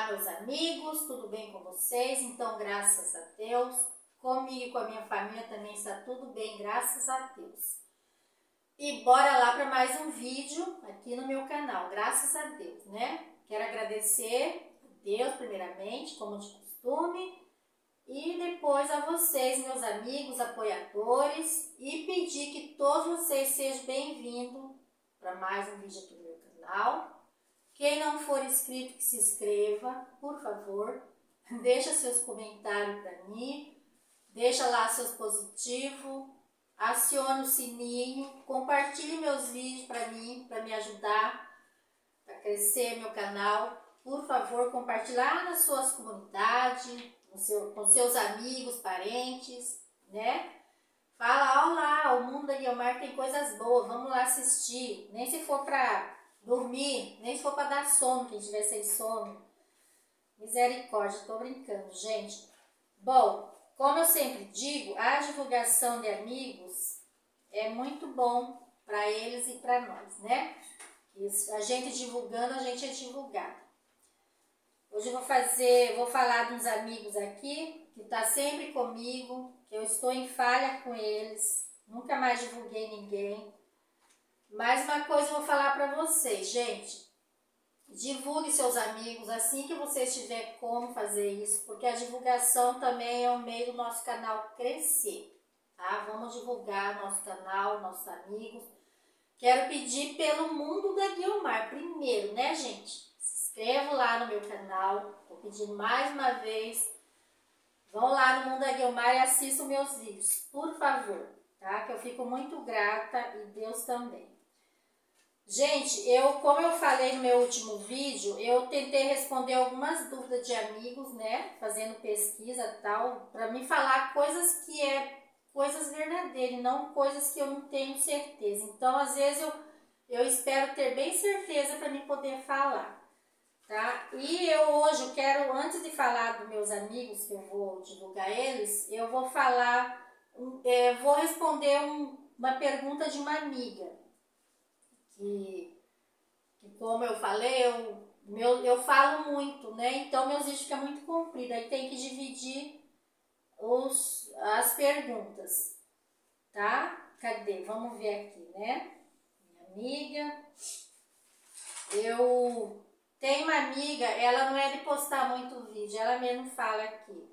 meus amigos, tudo bem com vocês? Então, graças a Deus, comigo e com a minha família também está tudo bem, graças a Deus. E bora lá para mais um vídeo aqui no meu canal, graças a Deus, né? Quero agradecer a Deus primeiramente, como de costume, e depois a vocês, meus amigos, apoiadores, e pedir que todos vocês sejam bem-vindos para mais um vídeo aqui no meu canal. Quem não for inscrito, que se inscreva, por favor. Deixa seus comentários para mim, deixa lá seus positivos, acione o sininho, compartilhe meus vídeos para mim, para me ajudar a crescer meu canal. Por favor, compartilhe lá nas suas comunidades, com seus amigos, parentes, né? Fala, olá, o mundo da Guiomar tem coisas boas, vamos lá assistir. Nem se for para dormir, nem se for para dar sono, quem tiver sem sono. Misericórdia, tô brincando, gente. Bom, como eu sempre digo, a divulgação de amigos é muito bom para eles e para nós, né? A gente divulgando, a gente é divulgado. Hoje eu vou falar de uns amigos aqui que tá sempre comigo, que eu estou em falha com eles, nunca mais divulguei ninguém. Mais uma coisa eu vou falar para vocês, gente. Divulgue seus amigos assim que vocês tiverem como fazer isso, porque a divulgação também é um meio do nosso canal crescer, tá? Vamos divulgar nosso canal, nossos amigos. Quero pedir pelo Mundo da Guiomar primeiro, né, gente? Se inscrevam lá no meu canal, vou pedir mais uma vez. Vão lá no Mundo da Guiomar e assistam meus vídeos, por favor, tá? Que eu fico muito grata e Deus também. Gente, como eu falei no meu último vídeo, eu tentei responder algumas dúvidas de amigos, né? Fazendo pesquisa e tal, para me falar coisas que coisas verdadeiras, não coisas que eu não tenho certeza. Então, às vezes, eu espero ter bem certeza para me poder falar, tá? E hoje eu quero, antes de falar dos meus amigos, que eu vou divulgar eles, eu vou falar, vou responder uma pergunta de uma amiga. Que como eu falei, eu falo muito, né? Então meus vídeos ficam muito compridos, aí tem que dividir as perguntas, tá? Cadê? Vamos ver aqui, né? Minha amiga. Eu tenho uma amiga, ela não é de postar muito vídeo, ela mesmo fala aqui.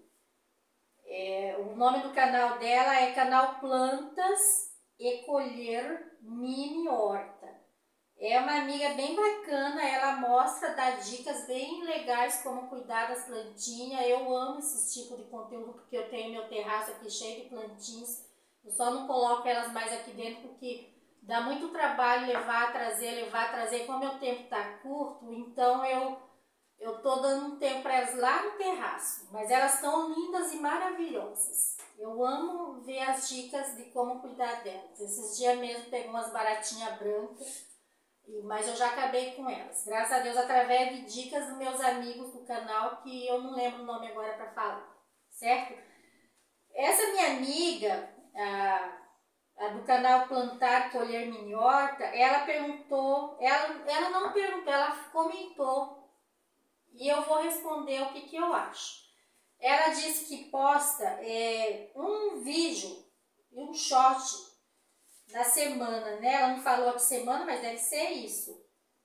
O nome do canal dela é Canal Plantas e Colher Mini Horta. É uma amiga bem bacana, ela mostra, dá dicas bem legais como cuidar das plantinhas. Eu amo esse tipo de conteúdo porque eu tenho meu terraço aqui cheio de plantinhas. Eu só não coloco elas mais aqui dentro porque dá muito trabalho levar, trazer. Como meu tempo está curto, então eu tô dando um tempo para elas lá no terraço. Mas elas estão lindas e maravilhosas. Eu amo ver as dicas de como cuidar delas. Esses dias mesmo peguei umas baratinhas brancas. Mas eu já acabei com elas, graças a Deus, através de dicas dos meus amigos do canal, que eu não lembro o nome agora para falar, certo? Essa minha amiga, a do canal Plantar Colher Mini Horta, ela perguntou, ela não perguntou, ela comentou, e eu vou responder o que eu acho. Ela disse que posta um vídeo e um short na semana, né? Ela não falou que semana, mas deve ser isso.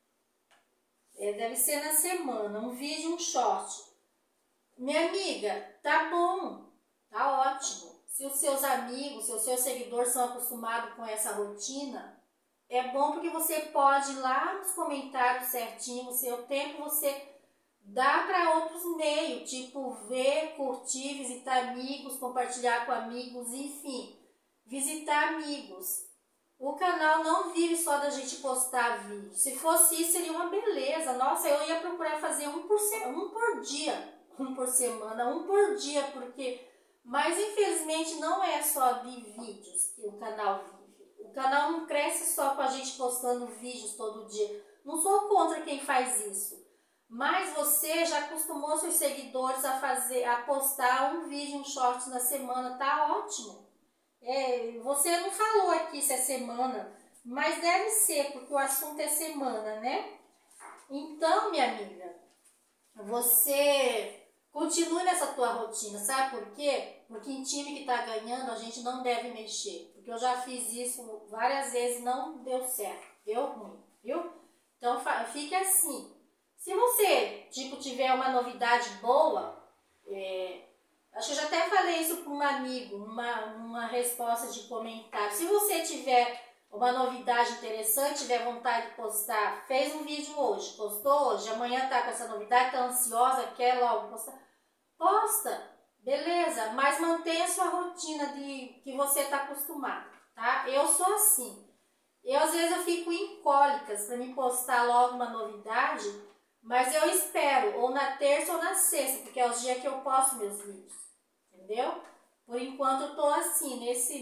Deve ser na semana, um vídeo e um short. Minha amiga, tá bom, tá ótimo. Se os seus amigos, se os seus seguidores são acostumados com essa rotina, é bom porque você pode ir lá nos comentários certinho, o seu tempo você dá para outros meios, tipo ver, curtir, visitar amigos, compartilhar com amigos, enfim, visitar amigos. O canal não vive só da gente postar vídeo. Se fosse isso, seria uma beleza. Nossa, eu ia procurar fazer um por dia, um por semana, um por dia, porque... Mas, infelizmente, não é só de vídeos que o canal vive. O canal não cresce só com a gente postando vídeos todo dia. Não sou contra quem faz isso. Mas você já acostumou seus seguidores a postar um vídeo, um short na semana. Tá ótimo. Você não falou aqui se é semana, mas deve ser, porque o assunto é semana, né? Então, minha amiga, você continue nessa tua rotina. Sabe por quê? Porque em time que tá ganhando a gente não deve mexer. Porque eu já fiz isso várias vezes e não deu certo, deu ruim, viu? Então fique assim. Se você, tipo, tiver uma novidade boa, acho que eu já até falei isso para um amigo, uma resposta de comentário. Se você tiver uma novidade interessante, tiver vontade de postar, fez um vídeo hoje, postou hoje, amanhã tá com essa novidade, tá ansiosa, quer logo postar, posta, beleza, mas mantenha a sua rotina de que você tá acostumado, tá? Eu sou assim. Às vezes eu fico em cólicas para me postar logo uma novidade, mas eu espero ou na terça ou na sexta, porque é os dias que eu posto meus vídeos, entendeu? Por enquanto eu tô assim,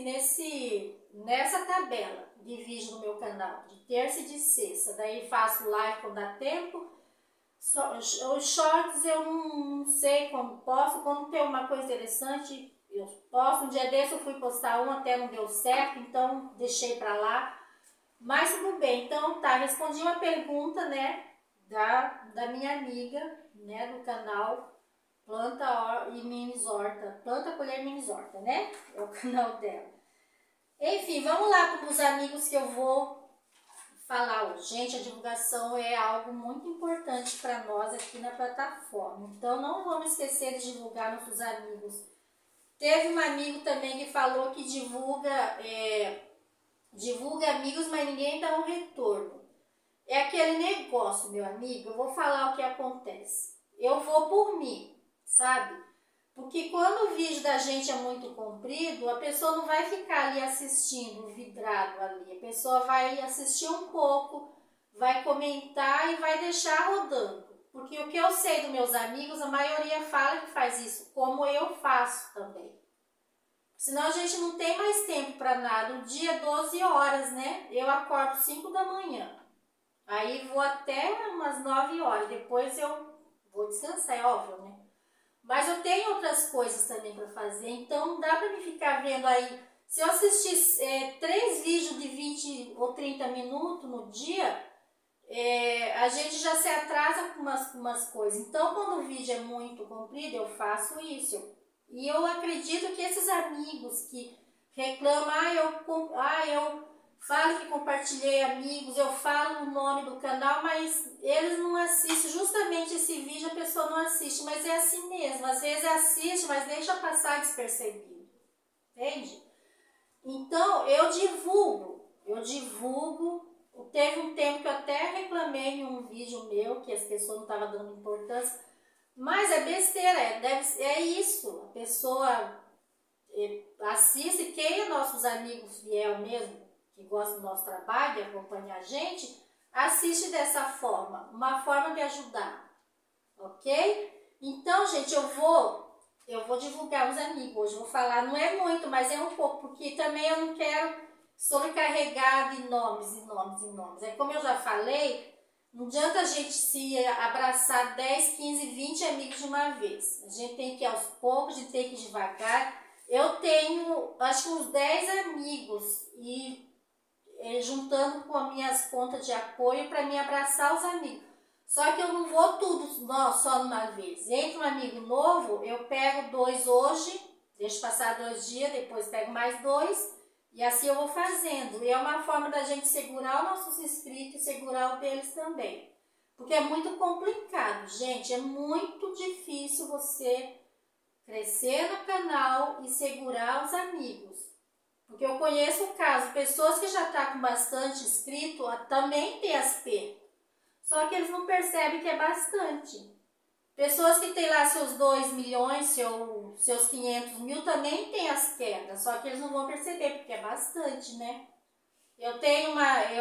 nessa tabela de vídeo no meu canal, de terça e de sexta. Daí faço live quando dá tempo. Os shorts eu não sei como posto, quando tem uma coisa interessante eu posto. Um dia desse eu fui postar um, até não deu certo, então deixei pra lá. Mas tudo bem, então tá, respondi uma pergunta, né, da minha amiga, né, do canal Planta e Minis Horta, Planta, Colher, Minis Horta, né, é o canal dela. Enfim, vamos lá para os amigos que eu vou falar hoje. Gente, a divulgação é algo muito importante para nós aqui na plataforma, então não vamos esquecer de divulgar nossos amigos. Teve um amigo também que falou que divulga amigos, mas ninguém dá um retorno. É aquele negócio, meu amigo, eu vou falar o que acontece. Eu vou por mim, sabe? Porque quando o vídeo da gente é muito comprido, a pessoa não vai ficar ali assistindo, vidrado ali. A pessoa vai assistir um pouco, vai comentar e vai deixar rodando. Porque o que eu sei dos meus amigos, a maioria fala que faz isso, como eu faço também. Senão a gente não tem mais tempo para nada. O dia 12 horas, né? Eu acordo 5 da manhã. Aí vou até umas 9 horas. Depois eu vou descansar, é óbvio, né? Mas eu tenho outras coisas também para fazer. Então não dá para me ficar vendo aí. Se eu assistir 3 vídeos de 20 ou 30 minutos no dia, a gente já se atrasa com umas coisas. Então quando o vídeo é muito comprido, eu faço isso. E eu acredito que esses amigos que reclamam, eu falo que compartilhei amigos, eu falo o nome do canal, mas eles não assistem, justamente esse vídeo a pessoa não assiste, mas é assim mesmo, às vezes assiste, mas deixa passar despercebido, entende? Então eu divulgo, teve um tempo que eu até reclamei em um vídeo meu, que as pessoas não estavam dando importância, mas é besteira, é isso, a pessoa assiste, quem é nossos amigos fiel mesmo, que gostam do nosso trabalho, de acompanhar a gente, assiste dessa forma, uma forma de ajudar, ok? Então, gente, eu vou divulgar os amigos hoje, vou falar, não é muito, mas é um pouco, porque também eu não quero sobrecarregar de nomes. É como eu já falei, não adianta a gente se abraçar 10, 15, 20 amigos de uma vez. A gente tem que ir aos poucos, a gente tem que ir devagar. Eu tenho, acho que uns 10 amigos e juntando com as minhas contas de apoio para me abraçar os amigos. Só que eu não vou tudo só numa vez. Entra um amigo novo, eu pego 2 hoje, deixo passar 2 dias, depois pego mais 2 e assim eu vou fazendo. E é uma forma da gente segurar os nossos inscritos e segurar o deles também. Porque é muito complicado, gente. É muito difícil você crescer no canal e segurar os amigos. Porque eu conheço o caso, pessoas que já estão com bastante inscrito também tem as perdas. Só que eles não percebem que é bastante. Pessoas que têm lá seus 2 milhões, seus 500 mil, também tem as quedas. Só que eles não vão perceber, porque é bastante, né? Eu tenho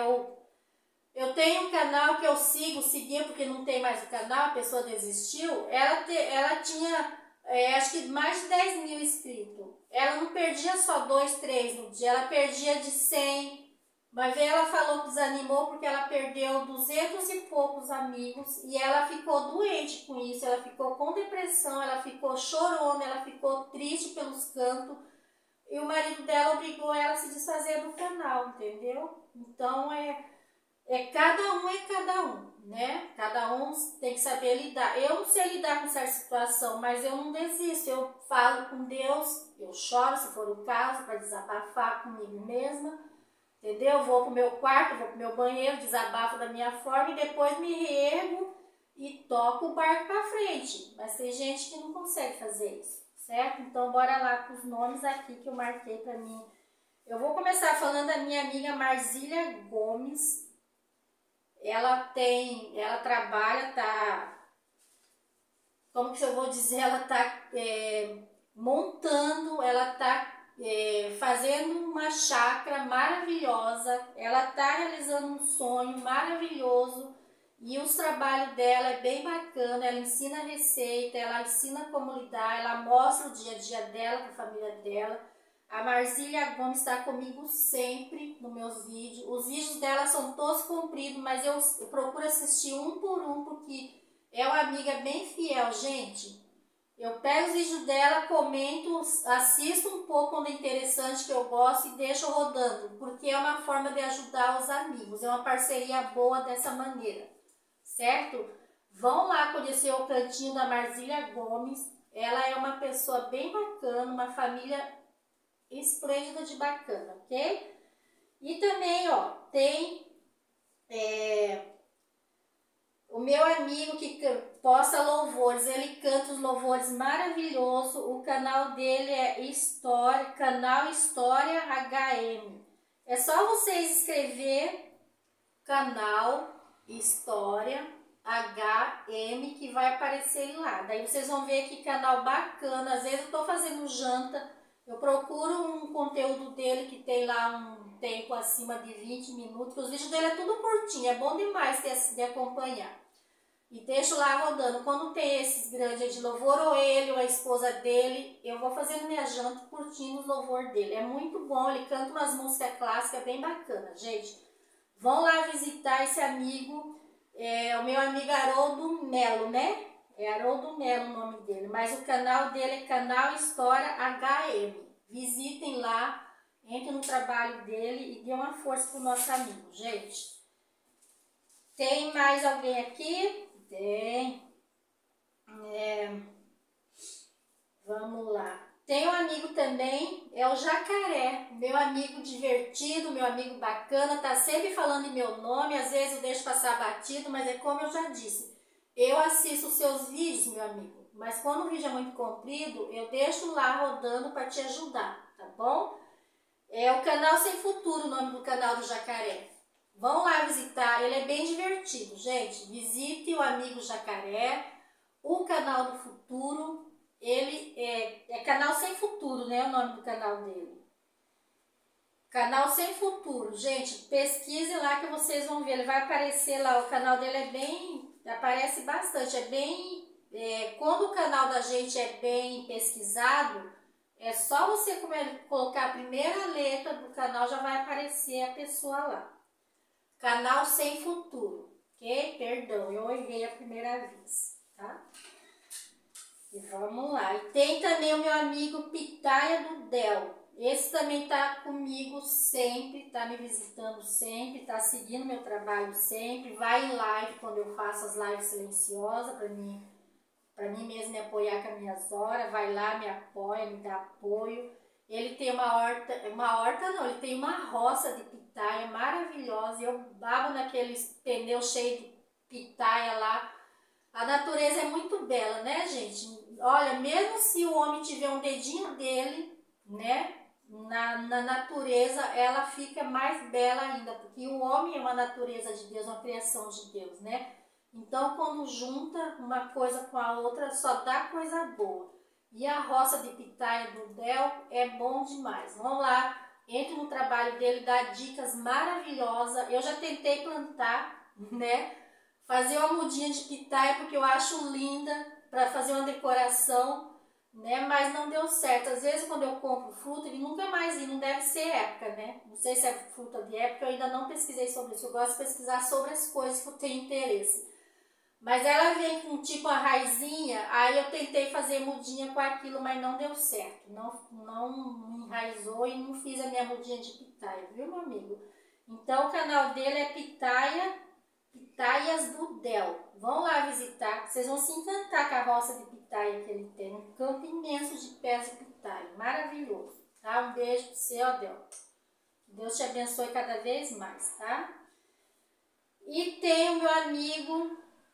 um canal que eu seguia porque não tem mais o canal, a pessoa desistiu. Ela tinha, acho que mais de 10 mil inscritos. Ela não perdia só 2, 3 no dia, ela perdia de 100. Mas ela falou que desanimou porque ela perdeu 200 e poucos amigos e ela ficou doente com isso, ela ficou com depressão, ela ficou chorona, ela ficou triste pelos cantos e o marido dela obrigou ela a se desfazer do canal, entendeu? Então é cada um, né? Cada um tem que saber lidar. Eu não sei lidar com certa situação, mas eu não desisto. Eu falo com Deus, eu choro se for o caso, para desabafar comigo mesma, entendeu? Vou pro meu quarto, vou pro meu banheiro, desabafo da minha forma e depois me reergo e toco o barco para frente. Mas tem gente que não consegue fazer isso, certo? Então bora lá com os nomes aqui que eu marquei para mim. Eu vou começar falando da minha amiga Marzília Gomes. Ela trabalha, como que eu vou dizer, ela montando, ela fazendo uma chácara maravilhosa, ela realizando um sonho maravilhoso e os trabalhos dela é bem bacana, ela ensina receita, ela ensina como lidar, ela mostra o dia a dia dela com a família dela. A Marzília Gomes está comigo sempre nos meus vídeos. Os vídeos dela são todos compridos, mas eu procuro assistir um por um, porque é uma amiga bem fiel, gente. Eu pego os vídeos dela, comento, assisto um pouco quando é interessante, que eu gosto, e deixo rodando, porque é uma forma de ajudar os amigos. É uma parceria boa dessa maneira, certo? Vão lá conhecer o cantinho da Marzília Gomes. Ela é uma pessoa bem bacana, uma família esplêndida de bacana, ok? E também, ó, tem o meu amigo que posta louvores, ele canta os louvores maravilhosos. O canal dele é canal História HM. É só vocês escrever canal História HM que vai aparecer lá. Daí vocês vão ver que canal bacana. Às vezes eu tô fazendo janta, eu procuro um conteúdo dele que tem lá um tempo acima de 20 minutos, os vídeos dele é tudo curtinho, é bom demais de acompanhar. E deixo lá rodando. Quando tem esses grandes de louvor, ou ele ou a esposa dele, eu vou fazendo minha janta curtindo os louvor dele. É muito bom, ele canta umas músicas clássicas bem bacanas, gente. Vão lá visitar esse amigo, o meu amigo Haroldo Melo, né? É Haroldo Melo o nome dele, mas o canal dele é Canal História HM. Visitem lá, entrem no trabalho dele e dê uma força pro nosso amigo, gente. Tem mais alguém aqui? Tem. Vamos lá. Tem um amigo também, é o Jacaré, meu amigo divertido, meu amigo bacana, tá sempre falando em meu nome, às vezes eu deixo passar batido, mas é como eu já disse, eu assisto os seus vídeos, meu amigo, mas quando o vídeo é muito comprido, eu deixo lá rodando para te ajudar, tá bom? É o Canal Sem Futuro, o nome do canal do Jacaré. Vão lá visitar, ele é bem divertido, gente. Visite o amigo Jacaré, o Canal do Futuro. Ele é Canal Sem Futuro, né? O nome do canal dele. Canal Sem Futuro. Gente, pesquise lá que vocês vão ver. Ele vai aparecer lá. O canal dele aparece bastante. Quando o canal da gente é bem pesquisado, é só você colocar a primeira letra do canal, já vai aparecer a pessoa lá. Canal Sem Futuro, ok? Perdão, eu errei a primeira vez, tá? E vamos lá. E tem também o meu amigo Pitaia do Del. Esse também tá comigo sempre, tá me visitando sempre, tá seguindo meu trabalho sempre. Vai em live quando eu faço as lives silenciosas para mim mesmo me apoiar com as minhas horas. Vai lá, me apoia, me dá apoio. Ele tem ele tem uma roça de pitaia maravilhosa. Eu babo naqueles pneus cheios de pitaia lá. A natureza é muito bela, né, gente? Olha, mesmo se o homem tiver um dedinho dele, né, na natureza, ela fica mais bela ainda, porque o homem é uma natureza de Deus, uma criação de Deus, né? Então, quando junta uma coisa com a outra, só dá coisa boa. E a roça de pitaia do Del é bom demais. Vamos lá, entre no trabalho dele, dá dicas maravilhosas. Eu já tentei plantar, né? Fazer uma mudinha de pitaia porque eu acho linda para fazer uma decoração, né? Mas não deu certo. Às vezes quando eu compro fruta, ele nunca mais, e não deve ser época, né? Não sei se é fruta de época, eu ainda não pesquisei sobre isso. Eu gosto de pesquisar sobre as coisas que eu tenho interesse. Mas ela vem com tipo a raizinha, aí eu tentei fazer mudinha com aquilo, mas não deu certo. Não enraizou e não fiz a minha mudinha de pitaia, viu, meu amigo? Então o canal dele é Pitaias do Del. Vão lá visitar, vocês vão se encantar com a roça de pitaia que ele tem. Um campo imenso de pés de pitaia, maravilhoso, tá? Um beijo pro seu, Del. Deus te abençoe cada vez mais, tá? E tem o meu amigo,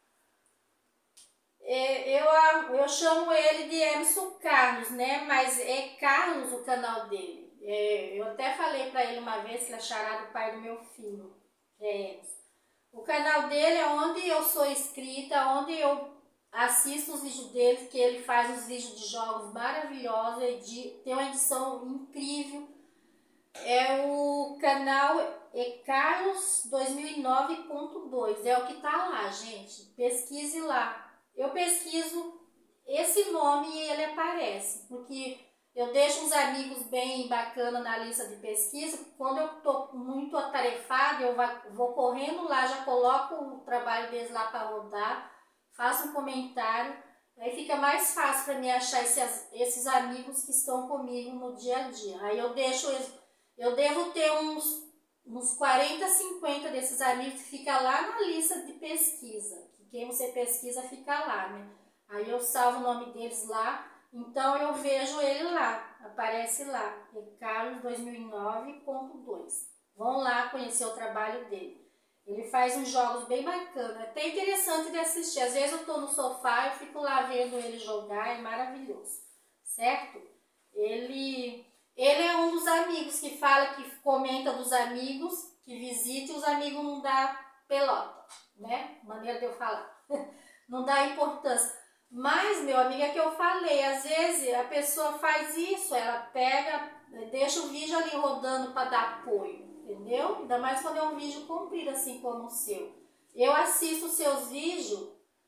eu chamo ele de Emerson Carlos, né? Mas é Carlos o canal dele. Eu até falei pra ele uma vez que ele é chará do pai do meu filho, Emerson. O canal dele é onde eu sou inscrita, onde eu assisto os vídeos dele, que ele faz uns vídeos de jogos maravilhosos, tem uma edição incrível. É o canal Carlos 2009.2, é o que tá lá, gente. Pesquise lá. Eu pesquiso esse nome e ele aparece, porque eu deixo uns amigos bem bacanas na lista de pesquisa. Quando eu tô muito atarefada, eu vou correndo lá, já coloco o trabalho deles lá para rodar, faço um comentário, aí fica mais fácil para mim achar esses amigos que estão comigo no dia a dia. Aí eu deixo eles, eu devo ter uns 40, 50 desses amigos que fica lá na lista de pesquisa, que quem você pesquisa fica lá, né? Aí eu salvo o nome deles lá. Então eu vejo ele lá, aparece lá, é Carlos 2009.2. Vão lá conhecer o trabalho dele. Ele faz uns jogos bem bacanas, é até interessante de assistir. Às vezes eu estou no sofá e fico lá vendo ele jogar, é maravilhoso, certo? Ele é um dos amigos que fala, que comenta dos amigos, que visita e os amigos não dão pelota, né? Maneira de eu falar. Não dá importância. Mas, meu amigo, é que eu falei, às vezes a pessoa faz isso, ela pega, deixa o vídeo ali rodando para dar apoio, entendeu? Ainda mais quando é um vídeo comprido, assim como o seu. Eu assisto os seus vídeos,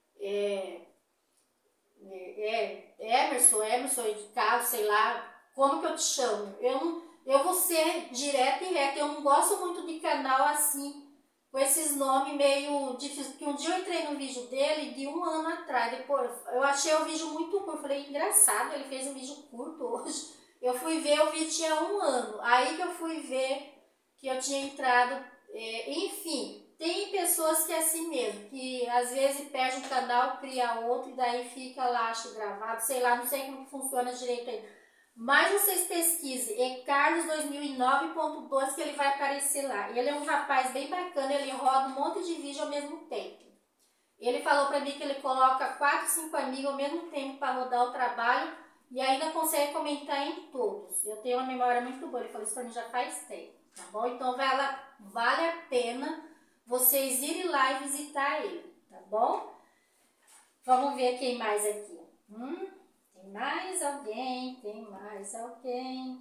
Emerson, de Carlos, sei lá, como que eu te chamo? Eu vou ser direta e reta, eu não gosto muito de canal assim, com esses nomes meio difíceis, porque um dia eu entrei no vídeo dele de 1 ano atrás, depois eu achei o vídeo muito curto, falei, engraçado, ele fez um vídeo curto hoje. Eu fui ver, o vídeo tinha 1 ano, aí que eu fui ver que eu tinha entrado, enfim, tem pessoas que é assim mesmo, que às vezes perde um canal, cria outro e daí fica lá, acho gravado, sei lá, não sei como que funciona direito aí. Mas vocês pesquisem, é Carlos 2009.2 que ele vai aparecer lá. Ele é um rapaz bem bacana, ele roda um monte de vídeo ao mesmo tempo. Ele falou pra mim que ele coloca 4, 5 amigos ao mesmo tempo para rodar o trabalho e ainda consegue comentar em todos. Eu tenho uma memória muito boa, ele falou isso pra mim já faz tempo, tá bom? Então vale a pena vocês irem lá e visitar ele, tá bom? Vamos ver quem mais aqui. Tem mais alguém? Tem mais alguém?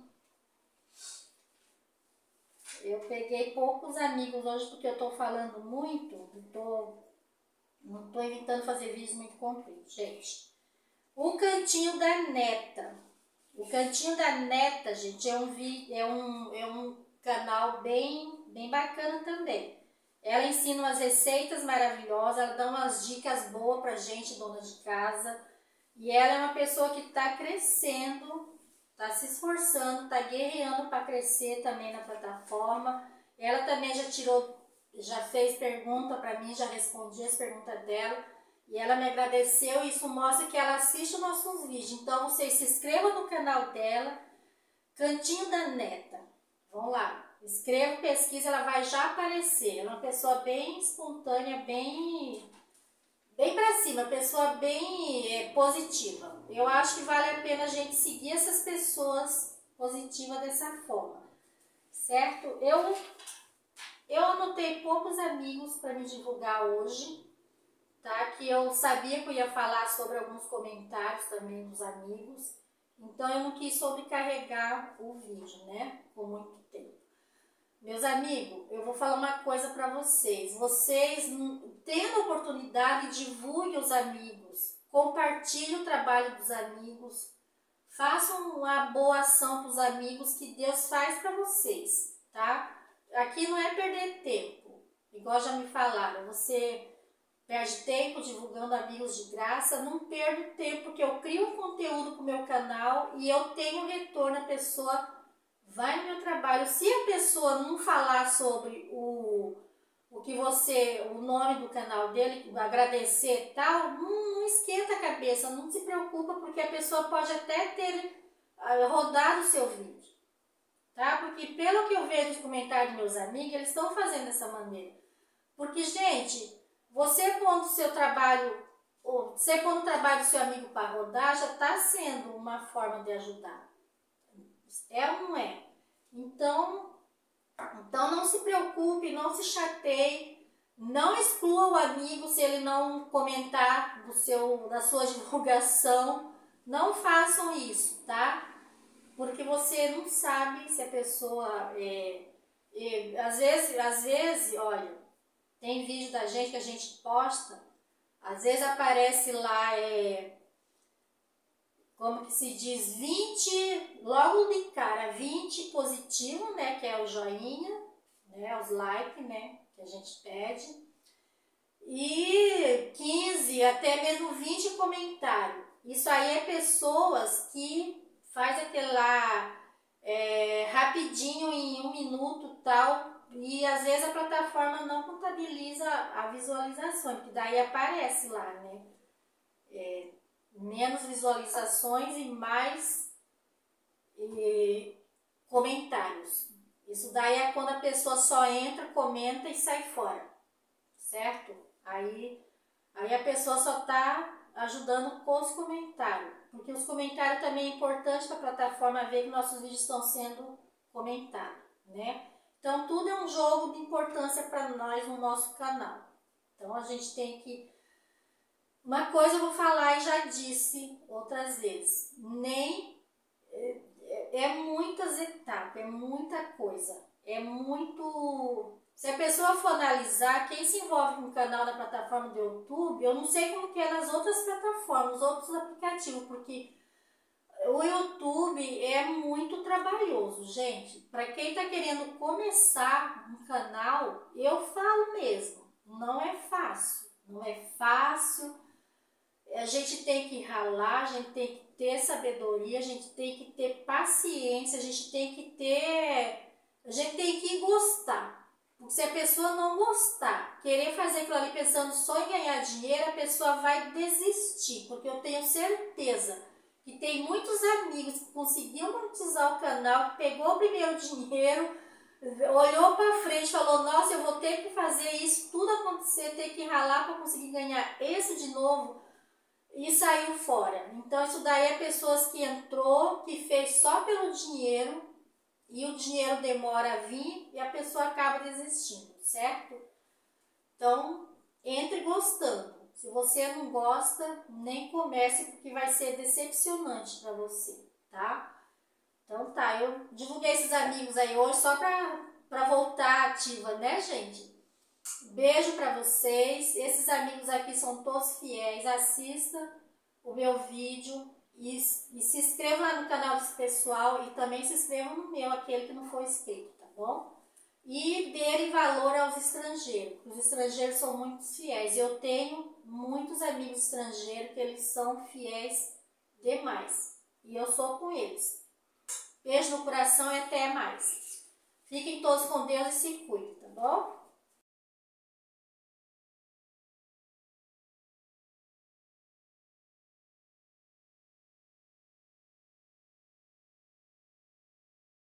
Eu peguei poucos amigos hoje porque eu tô falando muito, não tô evitando fazer vídeos muito compridos, gente. O Cantinho da Neta. O Cantinho da Neta, gente, é um canal bem bacana também. Ela ensina umas receitas maravilhosas, ela dá umas dicas boas pra gente, dona de casa. E ela é uma pessoa que está crescendo, está se esforçando, está guerreando para crescer também na plataforma. Ela também já fez pergunta para mim, já respondi as perguntas dela. E ela me agradeceu e isso mostra que ela assiste os nossos vídeos. Então vocês se inscrevam no canal dela, Cantinho da Neta. Vão lá, escreva, pesquisa, ela vai já aparecer. Ela é uma pessoa bem espontânea, bem pra cima, pessoa bem positiva. Eu acho que vale a pena a gente seguir essas pessoas positivas dessa forma, certo? Eu anotei poucos amigos para me divulgar hoje, tá? Que eu sabia que eu ia falar sobre alguns comentários também dos amigos, então eu não quis sobrecarregar o vídeo, né? Por muito tempo. Meus amigos, eu vou falar uma coisa para vocês. Vocês, tendo a oportunidade, divulguem os amigos, compartilhem o trabalho dos amigos, façam uma boa ação para os amigos que Deus faz para vocês, tá? Aqui não é perder tempo, igual já me falaram, você perde tempo divulgando amigos de graça. Não perdo tempo, porque eu crio um conteúdo para o meu canal e eu tenho retorno, a pessoa vai no meu trabalho. Se a pessoa não falar sobre o que você, o nome do canal dele, agradecer e tal, não esquenta a cabeça, não se preocupa, porque a pessoa pode até ter rodado o seu vídeo, tá? Porque pelo que eu vejo nos comentários dos meus amigos, eles estão fazendo dessa maneira. Porque, gente, você pondo o seu trabalho, ou você pondo o trabalho do seu amigo para rodar, já está sendo uma forma de ajudar. É ou não é? Então não se preocupe, não se chateie, não exclua o amigo se ele não comentar da sua divulgação. Não façam isso, tá? Porque você não sabe se a pessoa às vezes, olha, tem vídeo da gente que a gente posta, às vezes aparece lá, como que se diz, 20, logo de cara, 20 positivo, né, que é o joinha, né, os likes, né, que a gente pede, e 15, até mesmo 20 comentários. Isso aí é pessoas que faz aquele lá rapidinho, em 1 minuto tal, e às vezes a plataforma não contabiliza a visualização, porque daí aparece lá, né, menos visualizações e mais comentários. Isso daí é quando a pessoa só entra, comenta e sai fora, certo? Aí a pessoa só está ajudando com os comentários, porque os comentários também é importante para a plataforma ver que nossos vídeos estão sendo comentados, né? Então tudo é um jogo de importância para nós no nosso canal. Então a gente tem que... Uma coisa eu vou falar e já disse outras vezes, é muitas etapas, é muita coisa, é muito... Se a pessoa for analisar, quem se envolve com o canal da plataforma do YouTube, eu não sei como que é nas outras plataformas, outros aplicativos, porque o YouTube é muito trabalhoso, gente. Para quem está querendo começar um canal, eu falo mesmo, não é fácil, não é fácil. A gente tem que ralar, a gente tem que ter sabedoria, a gente tem que ter paciência, a gente tem que gostar. Porque se a pessoa não gostar, querer fazer aquilo ali pensando só em ganhar dinheiro, a pessoa vai desistir. Porque eu tenho certeza que tem muitos amigos que conseguiram monetizar o canal, que pegou o primeiro dinheiro, olhou para frente e falou, nossa, eu vou ter que fazer isso, tudo acontecer, ter que ralar para conseguir ganhar esse de novo, e saiu fora. Então isso daí é pessoas que entrou, que fez só pelo dinheiro, e o dinheiro demora a vir e a pessoa acaba desistindo, certo? Então, entre gostando. Se você não gosta, nem comece, porque vai ser decepcionante para você, tá? Então tá, eu divulguei esses amigos aí hoje só para voltar ativa, né, gente? Beijo para vocês. Esses amigos aqui são todos fiéis. Assista o meu vídeo. E se inscreva lá no canal desse pessoal e também se inscreva no meu, aquele que não foi inscrito, tá bom? E dê valor aos estrangeiros. Os estrangeiros são muito fiéis. Eu tenho muitos amigos estrangeiros que eles são fiéis demais. E eu sou com eles. Beijo no coração e até mais. Fiquem todos com Deus e se cuidem, tá bom?